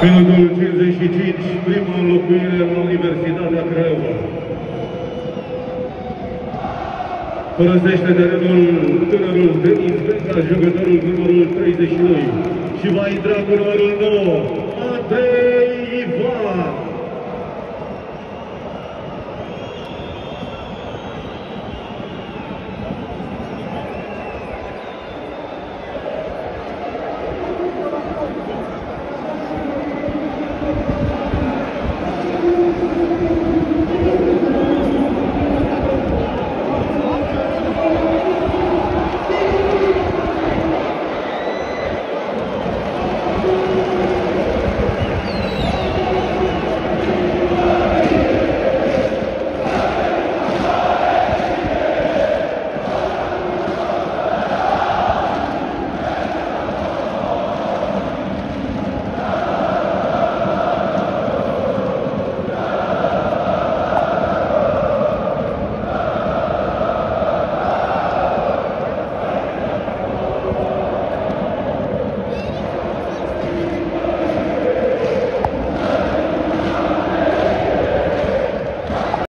Minutul 55, prima înlocuire la Universitatea Craiova. Părăsește terenul tânărul Denis Benca, jucătorul cu numărul 32 și va intra cu numărul 9, Andrei Ivan.